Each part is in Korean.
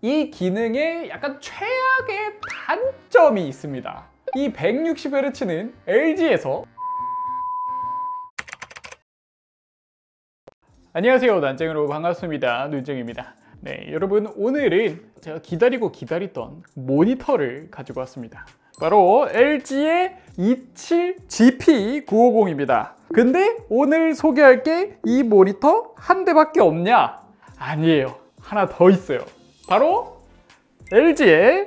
이 기능에 약간 최악의 단점이 있습니다. 이 160Hz는 LG에서 안녕하세요, 난쟁이로 반갑습니다. 눈쟁입니다. 네, 여러분, 오늘은 제가 기다리던 모니터를 가지고 왔습니다. 바로 LG의 27GP950입니다. 근데 오늘 소개할 게 이 모니터 한 대밖에 없냐? 아니에요, 하나 더 있어요. 바로 LG의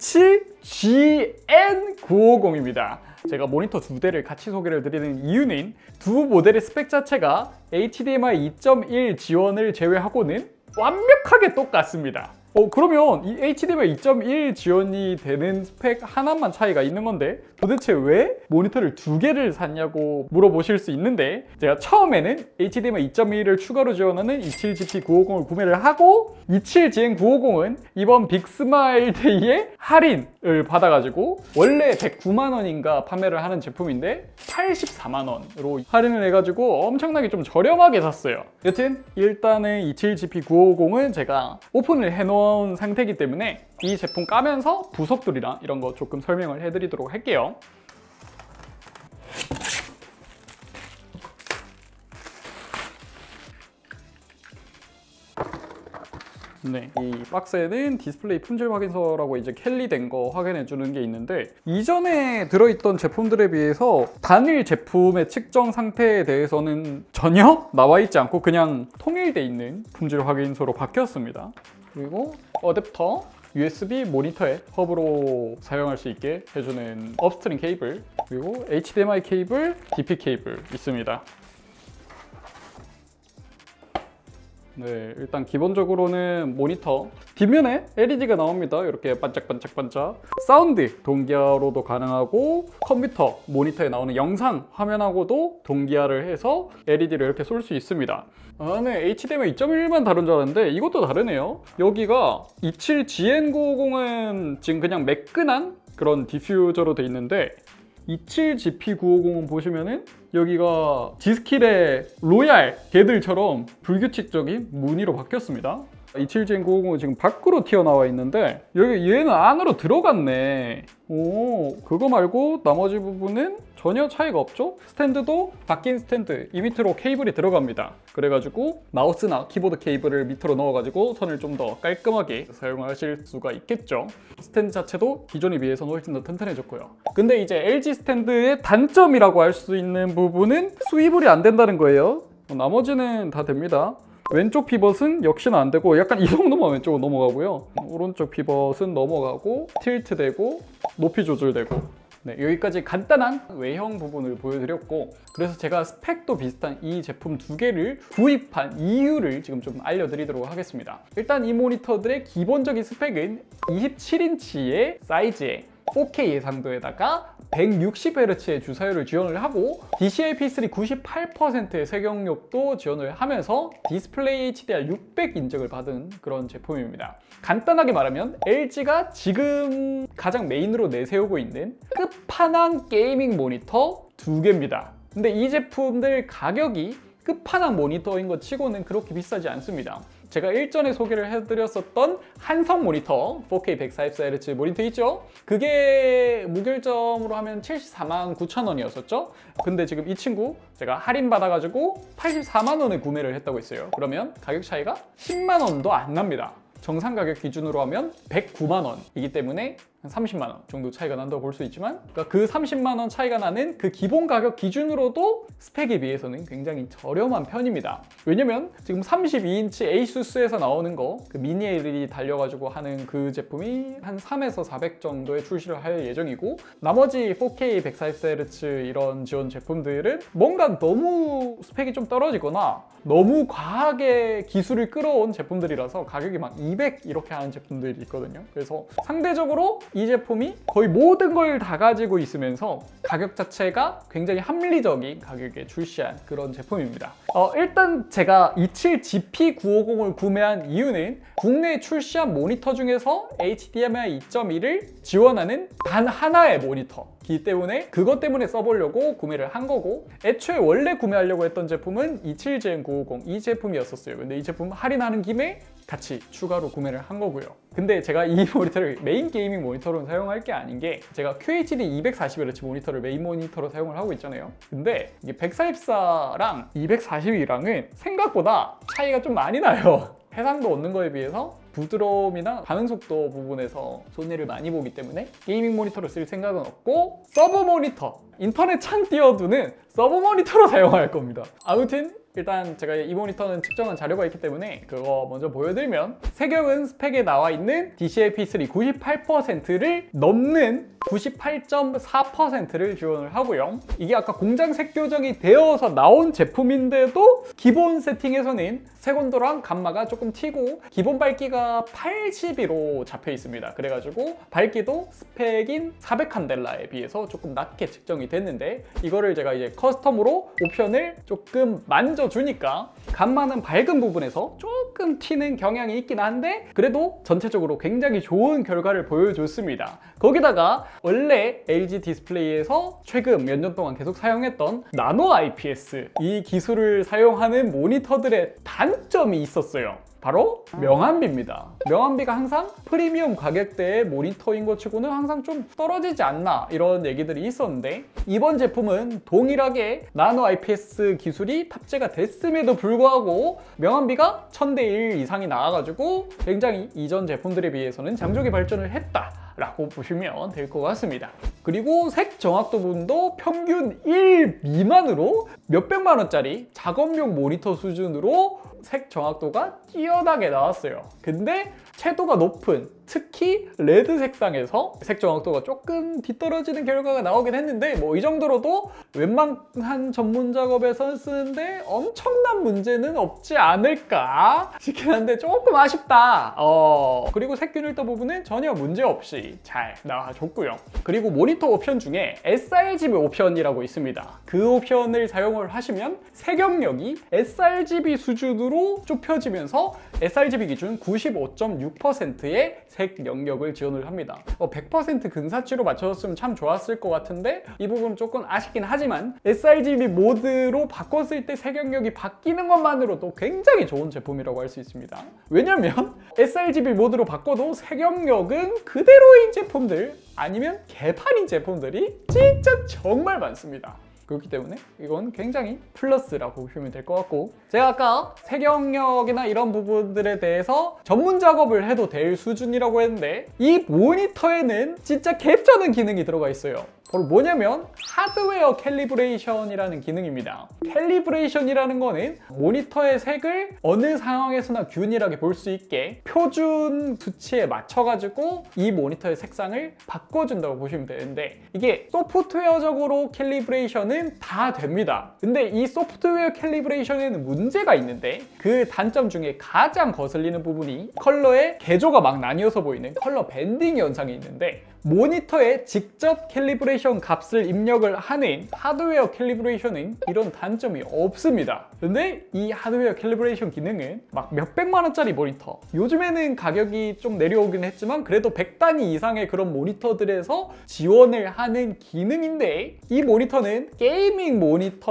27GN950입니다. 제가 모니터 두 대를 같이 소개를 드리는 이유는 두 모델의 스펙 자체가 HDMI 2.1 지원을 제외하고는 완벽하게 똑같습니다. 그러면 이 HDMI 2.1 지원이 되는 스펙 하나만 차이가 있는 건데 도대체 왜 모니터를 두 개를 샀냐고 물어보실 수 있는데, 제가 처음에는 HDMI 2.1을 추가로 지원하는 27GP950을 구매를 하고 27GN950은 이번 빅스마일 데이에 할인을 받아가지고 원래 109만 원인가 판매를 하는 제품인데 84만 원으로 할인을 해가지고 엄청나게 좀 저렴하게 샀어요. 여튼 일단은 27GP950은 제가 오픈을 해놓은 상태이기 때문에 이 제품 까면서 부속들이랑 이런 거 조금 설명을 해드리도록 할게요. 네, 이 박스에는 디스플레이 품질 확인서라고 이제 캘리된 거 확인해 주는 게 있는데, 이전에 들어있던 제품들에 비해서 단일 제품의 측정 상태에 대해서는 전혀 나와 있지 않고 그냥 통일돼 있는 품질 확인서로 바뀌었습니다. 그리고 어댑터, USB 모니터에 허브로 사용할 수 있게 해주는 업스트링 케이블, 그리고 HDMI 케이블, DP 케이블 있습니다. 네, 일단 기본적으로는 모니터 뒷면에 LED가 나옵니다. 이렇게 반짝반짝반짝. 사운드 동기화로도 가능하고 컴퓨터 모니터에 나오는 영상 화면하고도 동기화를 해서 LED를 이렇게 쏠 수 있습니다. 네, HDMI 2.1만 다른 줄 알았는데 이것도 다르네요. 여기가 27GN950은 지금 그냥 매끈한 그런 디퓨저로 돼 있는데 27GP950은 보시면은 여기가 Gskill의 로얄 걔들처럼 불규칙적인 무늬로 바뀌었습니다. 27GN950은 지금 밖으로 튀어나와 있는데 여기 얘는 안으로 들어갔네. 그거 말고 나머지 부분은 전혀 차이가 없죠? 스탠드도 바뀐 스탠드, 이 밑으로 케이블이 들어갑니다. 그래가지고 마우스나 키보드 케이블을 밑으로 넣어가지고 선을 좀 더 깔끔하게 사용하실 수가 있겠죠. 스탠드 자체도 기존에 비해서는 훨씬 더 튼튼해졌고요. 근데 이제 LG 스탠드의 단점이라고 할 수 있는 부분은 스위블이 안 된다는 거예요. 나머지는 다 됩니다. 왼쪽 피벗은 역시나 안 되고 약간 이 정도만 왼쪽으로 넘어가고요. 오른쪽 피벗은 넘어가고 틸트되고 높이 조절되고. 네, 여기까지 간단한 외형 부분을 보여드렸고, 그래서 제가 스펙도 비슷한 이 제품 두 개를 구입한 이유를 지금 좀 알려드리도록 하겠습니다. 일단 이 모니터들의 기본적인 스펙은 27인치의 사이즈에 4K 예상도에다가 160Hz의 주사율을 지원을 하고 DCI-P3 98%의 색영역도 지원을 하면서 디스플레이 HDR 600 인증을 받은 그런 제품입니다. 간단하게 말하면 LG가 지금 가장 메인으로 내세우고 있는 끝판왕 게이밍 모니터 두 개입니다. 근데 이 제품들 가격이 끝판왕 모니터인 것 치고는 그렇게 비싸지 않습니다. 제가 일전에 소개를 해드렸었던 한성 모니터 4K 144Hz 모니터 있죠? 그게 무결점으로 하면 74만 9천 원이었었죠? 근데 지금 이 친구 제가 할인 받아가지고 84만 원에 구매를 했다고 했어요. 그러면 가격 차이가 10만 원도 안 납니다. 정상 가격 기준으로 하면 109만 원이기 때문에 한 30만 원 정도 차이가 난다고 볼 수 있지만, 그러니까 그 30만 원 차이가 나는 그 기본 가격 기준으로도 스펙에 비해서는 굉장히 저렴한 편입니다. 왜냐면 지금 32인치 에이수스에서 나오는 거, 그 미니 LED 달려가지고 하는 그 제품이 한 3에서 400 정도에 출시를 할 예정이고, 나머지 4K 144Hz 이런 지원 제품들은 뭔가 너무 스펙이 좀 떨어지거나 너무 과하게 기술을 끌어온 제품들이라서 가격이 막 200 이렇게 하는 제품들이 있거든요. 그래서 상대적으로 이 제품이 거의 모든 걸 다 가지고 있으면서 가격 자체가 굉장히 합리적인 가격에 출시한 그런 제품입니다. 일단 제가 27GP950을 구매한 이유는 국내에 출시한 모니터 중에서 HDMI 2.1을 지원하는 단 하나의 모니터이기 때문에 그것 때문에 써보려고 구매를 한 거고, 애초에 원래 구매하려고 했던 제품은 27GN950 이 제품이었었어요. 근데 이 제품 할인하는 김에 같이 추가로 구매를 한 거고요. 근데 제가 이 모니터를 메인 게이밍 모니터로 사용할 게 아닌 게 제가 QHD 240Hz 모니터를 메인 모니터로 사용을 하고 있잖아요. 근데 이게 144랑 240이랑은 생각보다 차이가 좀 많이 나요. 해상도 얻는 거에 비해서 부드러움이나 반응 속도 부분에서 손해를 많이 보기 때문에 게이밍 모니터로 쓸 생각은 없고 서버 모니터, 인터넷 창 띄워두는 서버 모니터로 사용할 겁니다. 아무튼 일단 제가 이 모니터는 측정한 자료가 있기 때문에 그거 먼저 보여드리면 세경은 스펙에 나와 있는 DCI-P3 98%를 넘는 98.4%를 지원을 하고요. 이게 아까 공장 색 교정이 되어서 나온 제품인데도 기본 세팅에서는 색온도랑 감마가 조금 튀고 기본 밝기가 8GB로 잡혀 있습니다. 그래가지고 밝기도 스펙인 400칸델라에 비해서 조금 낮게 측정이 됐는데 이거를 제가 이제 커스텀으로 옵션을 조금 만져주니까 감마는 밝은 부분에서 조금 튀는 경향이 있긴 한데 그래도 전체적으로 굉장히 좋은 결과를 보여줬습니다. 거기다가 원래 LG 디스플레이에서 최근 몇 년 동안 계속 사용했던 나노 IPS 이 기술을 사용하는 모니터들의 단점이 있었어요. 바로 명암비입니다. 명암비가 항상 프리미엄 가격대의 모니터인 것 치고는 항상 좀 떨어지지 않나 이런 얘기들이 있었는데 이번 제품은 동일하게 나노 IPS 기술이 탑재가 됐음에도 불구하고 명암비가 1000대 1 이상이 나와가지고 굉장히 이전 제품들에 비해서는 장족이 발전을 했다 라고 보시면 될 것 같습니다. 그리고 색 정확도 부분도 평균 1 미만으로 몇백만 원짜리 작업용 모니터 수준으로 색 정확도가 뛰어나게 나왔어요. 근데 채도가 높은 특히 레드 색상에서 색 정확도가 조금 뒤떨어지는 결과가 나오긴 했는데 뭐 이 정도로도 웬만한 전문 작업에서 쓰는데 엄청난 문제는 없지 않을까 싶긴 한데 조금 아쉽다. 그리고 색 균일도 부분은 전혀 문제 없이 잘 나와줬고요. 그리고 모니터 옵션 중에 sRGB 옵션이라고 있습니다. 그 옵션을 사용을 하시면 색영역이 sRGB 수준으로 좁혀지면서 sRGB 기준 95.6%의 색 영역을 지원을 합니다. 100% 근사치로 맞춰줬으면 참 좋았을 것 같은데 이 부분 조금 아쉽긴 하지만 sRGB 모드로 바꿨을 때 색 영역이 바뀌는 것만으로도 굉장히 좋은 제품이라고 할 수 있습니다. 왜냐면 sRGB 모드로 바꿔도 색 영역은 그대로인 제품들 아니면 개판인 제품들이 진짜 정말 많습니다. 그렇기 때문에 이건 굉장히 플러스라고 보시면 될 것 같고 제가 아까 색 영역이나 이런 부분들에 대해서 전문 작업을 해도 될 수준이라고 했는데 이 모니터에는 진짜 개쩌는 기능이 들어가 있어요. 바로 뭐냐면 하드웨어 캘리브레이션이라는 기능입니다. 캘리브레이션이라는 거는 모니터의 색을 어느 상황에서나 균일하게 볼 수 있게 표준 수치에 맞춰가지고 이 모니터의 색상을 바꿔준다고 보시면 되는데 이게 소프트웨어적으로 캘리브레이션은 다 됩니다. 근데 이 소프트웨어 캘리브레이션에는 문제가 있는데 그 단점 중에 가장 거슬리는 부분이 컬러의 개조가 막 나뉘어서 보이는 컬러 밴딩 현상이 있는데 모니터에 직접 캘리브레이션 값을 입력을 하는 하드웨어 캘리브레이션은 이런 단점이 없습니다. 근데 이 하드웨어 캘리브레이션 기능은 막 몇백만 원짜리 모니터 요즘에는 가격이 좀 내려오긴 했지만 그래도 100단위 이상의 그런 모니터들에서 지원을 하는 기능인데 이 모니터는 게이밍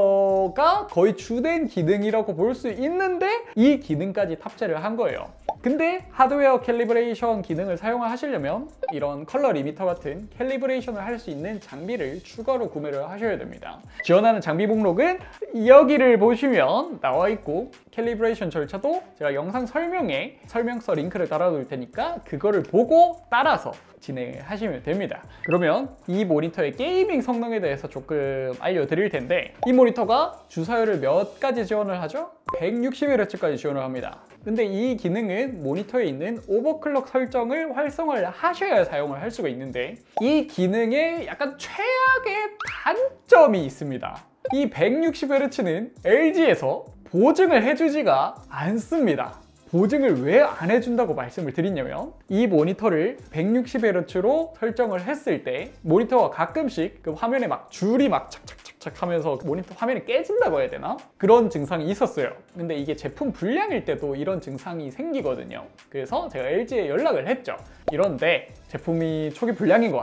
모니터가 거의 주된 기능이라고 볼 수 있는데 이 기능까지 탑재를 한 거예요. 근데 하드웨어 캘리브레이션 기능을 사용하시려면 이런 컬러 리미터 같은 캘리브레이션을 할 수 있는 장비를 추가로 구매를 하셔야 됩니다. 지원하는 장비 목록은 여기를 보시면 나와 있고 캘리브레이션 절차도 제가 영상 설명에 설명서 링크를 달아둘 테니까 그거를 보고 따라서 진행을 하시면 됩니다. 그러면 이 모니터의 게이밍 성능에 대해서 조금 알려드릴 텐데 이 모니터가 주사율을 몇 가지 지원을 하죠? 160Hz까지 지원을 합니다. 근데 이 기능은 모니터에 있는 오버클럭 설정을 활성화를 하셔야 사용을 할 수가 있는데 이 기능에 약간 최악의 단점이 있습니다. 이 160Hz는 LG에서 보증을 해주지가 않습니다. 보증을 왜 안 해준다고 말씀을 드리냐면 이 모니터를 160Hz로 설정을 했을 때 모니터가 가끔씩 그 화면에 막 줄이 막 착착착착 하면서 모니터 화면이 깨진다고 해야 되나? 그런 증상이 있었어요. 근데 이게 제품 불량일 때도 이런 증상이 생기거든요. 그래서 제가 LG에 연락을 했죠. 이런데 제품이 초기 불량인 것 같다.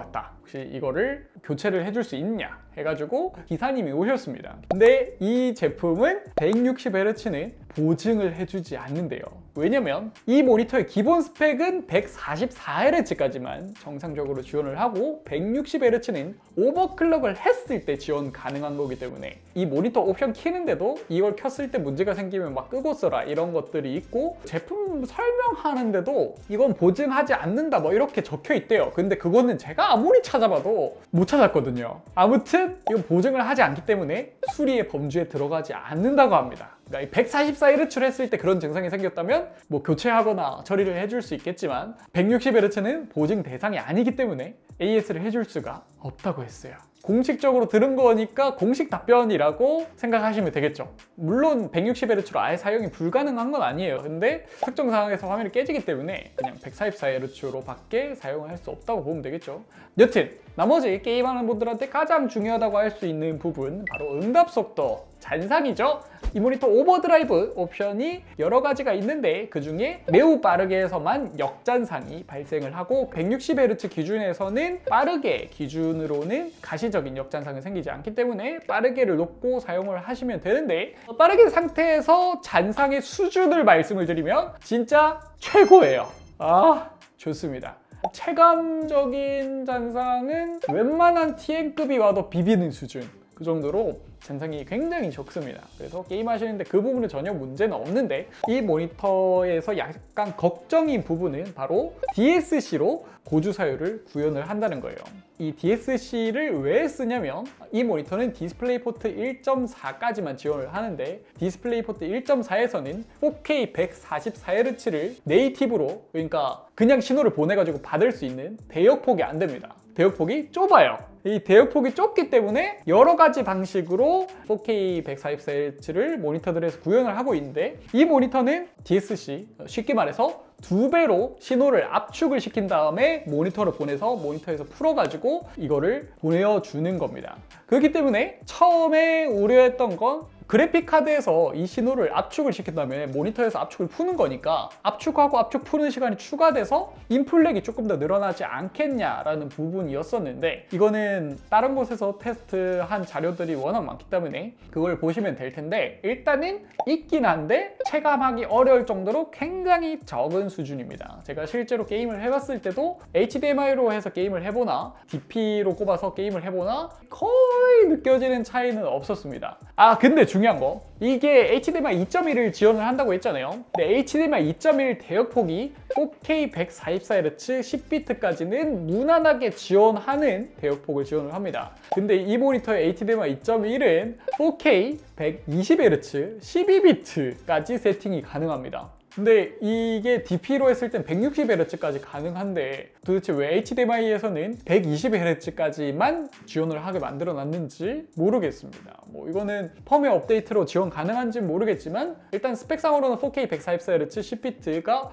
혹시 이거를 교체를 해줄 수 있냐 해가지고 기사님이 오셨습니다. 근데 이 제품은 160Hz는 보증을 해주지 않는데요. 왜냐면 이 모니터의 기본 스펙은 144Hz까지만 정상적으로 지원을 하고 160Hz는 오버클럭을 했을 때 지원 가능한 거기 때문에 이 모니터 옵션 키는데도 이걸 켰을 때 문제가 생기면 막 끄고 써라 이런 것들이 있고, 제품 설명하는데도 이건 보증하지 않는다 뭐 이렇게 적혀 있대요. 근데 그거는 제가 아무리 찾아봐도 못 찾았거든요. 아무튼 이건 보증을 하지 않기 때문에 수리의 범주에 들어가지 않는다고 합니다. 그러니까 144Hz를 했을 때 그런 증상이 생겼다면 뭐 교체하거나 처리를 해줄 수 있겠지만 160Hz는 보증 대상이 아니기 때문에 AS를 해줄 수가 없다고 했어요. 공식적으로 들은 거니까 공식 답변이라고 생각하시면 되겠죠. 물론 160Hz로 아예 사용이 불가능한 건 아니에요. 근데 특정 상황에서 화면이 깨지기 때문에 그냥 144Hz로 밖에 사용을 할 수 없다고 보면 되겠죠. 여튼 나머지 게임하는 분들한테 가장 중요하다고 할 수 있는 부분, 바로 응답 속도, 잔상이죠. 이 모니터 오버드라이브 옵션이 여러 가지가 있는데 그 중에 매우 빠르게 해서만 역잔상이 발생을 하고 160Hz 기준에서는 빠르게 기준으로는 가시적인 역잔상이 생기지 않기 때문에 빠르게를 놓고 사용을 하시면 되는데, 빠르게 상태에서 잔상의 수준을 말씀을 드리면 진짜 최고예요. 좋습니다. 체감적인 잔상은 웬만한 TN급이 와도 비비는 수준, 그 정도로 잔상이 굉장히 적습니다. 그래서 게임하시는데 그 부분은 전혀 문제는 없는데, 이 모니터에서 약간 걱정인 부분은 바로 DSC로 고주사율을 구현을 한다는 거예요. 이 DSC를 왜 쓰냐면 이 모니터는 디스플레이 포트 1.4까지만 지원을 하는데 디스플레이 포트 1.4에서는 4K 144Hz를 네이티브로, 그러니까 그냥 신호를 보내가지고 받을 수 있는 대역폭이 안 됩니다. 대역폭이 좁아요. 이 대역폭이 좁기 때문에 여러 가지 방식으로 4K 144Hz를 모니터들에서 구현을 하고 있는데, 이 모니터는 DSC, 쉽게 말해서 2배로 신호를 압축을 시킨 다음에 모니터를 보내서 모니터에서 풀어가지고 이거를 보내주는 겁니다. 그렇기 때문에 처음에 우려했던 건 그래픽 카드에서 이 신호를 압축을 시킨 다음에 모니터에서 압축을 푸는 거니까 압축하고 압축 푸는 시간이 추가돼서 인플렉이 조금 더 늘어나지 않겠냐라는 부분이었었는데, 이거는 다른 곳에서 테스트한 자료들이 워낙 많기 때문에 그걸 보시면 될 텐데, 일단은 있긴 한데 체감하기 어려울 정도로 굉장히 적은 수준입니다. 제가 실제로 게임을 해봤을 때도 HDMI로 해서 게임을 해보나 DP로 꼽아서 게임을 해보나 거의 느껴지는 차이는 없었습니다. 근데 중요한 거, 이게 HDMI 2.1을 지원을 한다고 했잖아요. 근데 HDMI 2.1 대역폭이 4K 144Hz 10비트까지는 무난하게 지원하는 대역폭을 지원을 합니다. 근데 이 모니터의 HDMI 2.1은 4K 120Hz 12비트까지 세팅이 가능합니다. 근데 이게 DP로 했을 땐 160Hz까지 가능한데 도대체 왜 HDMI에서는 120Hz까지만 지원을 하게 만들어 놨는지 모르겠습니다. 뭐 이거는 펌웨어 업데이트로 지원 가능한지는 모르겠지만 일단 스펙상으로는 4K 144Hz 10비트가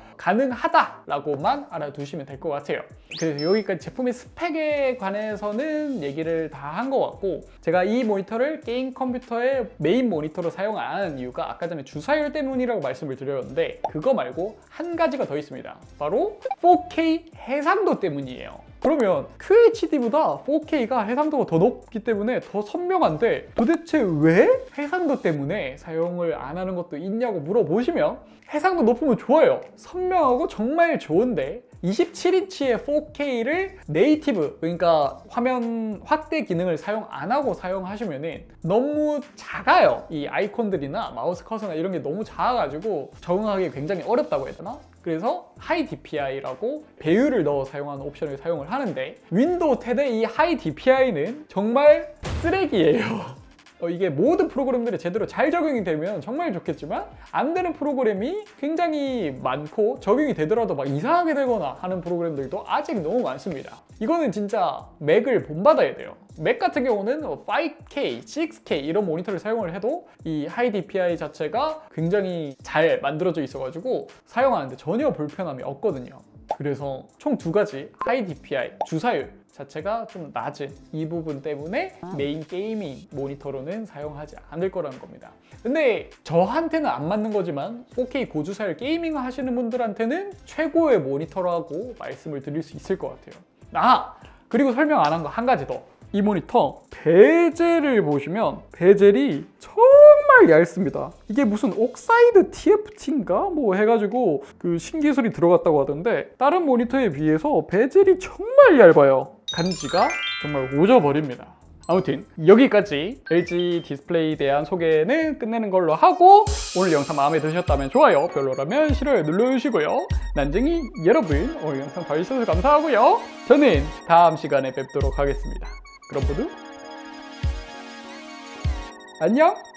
가능하다라고만 알아두시면 될 것 같아요. 그래서 여기까지 제품의 스펙에 관해서는 얘기를 다 한 것 같고, 제가 이 모니터를 게임 컴퓨터의 메인 모니터로 사용 안 하는 이유가 아까 전에 주사율 때문이라고 말씀을 드렸는데, 그거 말고 한 가지가 더 있습니다. 바로 4K 해상도 때문이에요. 그러면 QHD보다 4K가 해상도가 더 높기 때문에 더 선명한데 도대체 왜 해상도 때문에 사용을 안 하는 것도 있냐고 물어보시면, 해상도 높으면 좋아요. 선명하고 정말 좋은데 27인치의 4K를 네이티브, 그러니까 화면 확대 기능을 사용 안 하고 사용하시면 너무 작아요. 이 아이콘들이나 마우스 커서나 이런 게 너무 작아가지고 적응하기 굉장히 어렵다고 해야 되나? 그래서 하이 DPI라고 배율을 넣어 사용하는 옵션을 사용을 하는데, 윈도우 10의 이 하이 DPI는 정말 쓰레기예요. 이게 모든 프로그램들이 제대로 잘 적용이 되면 정말 좋겠지만 안 되는 프로그램이 굉장히 많고, 적용이 되더라도 막 이상하게 되거나 하는 프로그램들도 아직 너무 많습니다. 이거는 진짜 맥을 본받아야 돼요. 맥 같은 경우는 5K, 6K 이런 모니터를 사용을 해도 이 하이 DPI 자체가 굉장히 잘 만들어져 있어가지고 사용하는데 전혀 불편함이 없거든요. 그래서 총 두 가지, 하이 DPI, 주사율 자체가 좀 낮은 이 부분 때문에 메인 게이밍 모니터로는 사용하지 않을 거라는 겁니다. 근데 저한테는 안 맞는 거지만 4K 고주사율 게이밍 하시는 분들한테는 최고의 모니터라고 말씀을 드릴 수 있을 것 같아요. 그리고 설명 안 한 거 한 가지 더. 이 모니터 베젤을 보시면 베젤이 정말 얇습니다. 이게 무슨 옥사이드 TFT인가 뭐 해가지고 그 신기술이 들어갔다고 하던데 다른 모니터에 비해서 베젤이 정말 얇아요. 간지가 정말 오져버립니다. 아무튼 여기까지 LG 디스플레이에 대한 소개는 끝내는 걸로 하고, 오늘 영상 마음에 드셨다면 좋아요, 별로라면 싫어요 눌러주시고요. 난쟁이 여러분, 오늘 영상 봐주셔서 감사하고요. 저는 다음 시간에 뵙도록 하겠습니다. 그럼 모두 안녕!